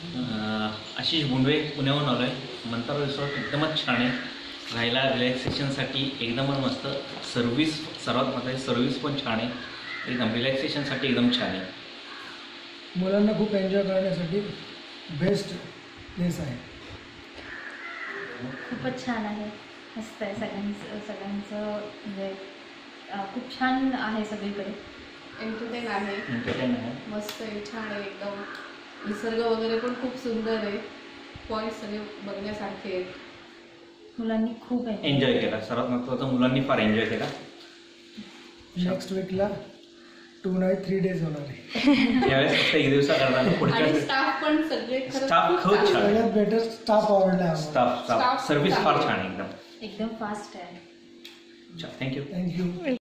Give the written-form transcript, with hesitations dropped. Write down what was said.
आशिष बुंडवे पुण्याहून आलो आहे. मंतर रिसॉर्ट एकदमच छान आहे. राहायला रिलॅक्सेशनसाठी एकदमच मस्त. सर्व्हिस सर्वात महत्त्वाची, सर्व्हिस पण छान आहे. एकदम रिलॅक्सेशनसाठी एकदम छान आहे. मुलांना खूप एन्जॉय करण्यासाठी बेस्ट प्लेस आहे. खूपच छान आहे. मस्त आहे. सगळ्यांचं म्हणजे खूप छान आहे. सगळीकडे एंटरटेन आहे. मस्त आहे, छान आहे एकदम. निसर्ग वगैरे पण खूप सुंदर आहे. पॉईंट सगळे बघण्यासारखे आहेत. मुलांनी खूप एन्जॉय केला. सर्वात महत्त्वाचं मुलांनी फार एन्जॉय केला. नेक्स्ट वीकला 2 नाईट 3 डेज होणार आहे. यावेळेस फक्त 1 दिवसा करणार. पुढच्या स्टाफ पण सगळे स्टाफ खूप छान. सगळ्यात बेटर स्टाफ आवडला. स्टाफ सर्व्हिस फार छान आहे. एकदम फास्ट आहे. थँक्यू.